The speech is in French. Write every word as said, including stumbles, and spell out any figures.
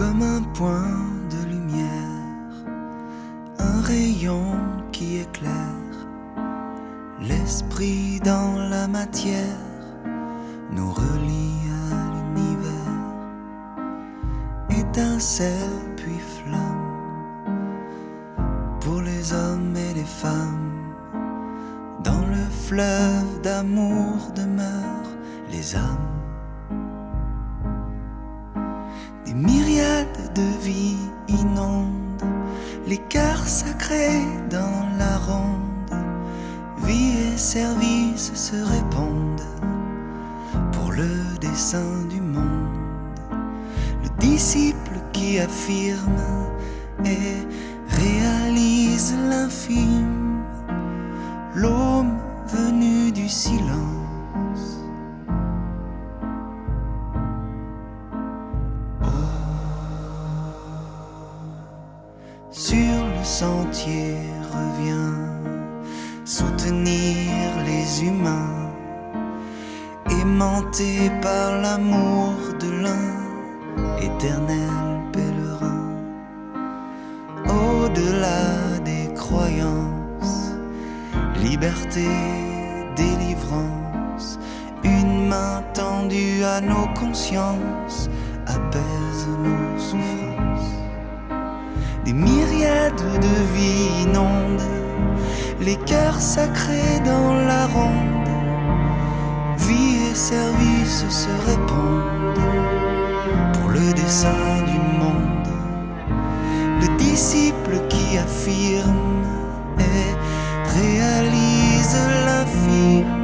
comme un point de lumière, un rayon qui éclaire l'esprit dans la matière, nous relie à l'univers, étincelle puis flamme, pour les hommes et les femmes. Dans le fleuve d'amour demeurent les âmes. Des myriades de vies inondent les cœurs sacrés dans la ronde. Vie et service se répondent pour le dessein du monde. Le disciple qui affirme et réalise l'infime, l'homme venu du silence. Oh, sur le sentier revient soutenir les humains, aimantés par l'amour de l'un, éternel pèlerin. Au-delà des croyances, liberté, délivrance, une main tendue à nos consciences apaise nos souffrances. Des myriades de vies inondent les cœurs sacrés dans la ronde. Vie et service se répondent pour le dessein du monde. Le disciple qui affirme et réalise l'infime,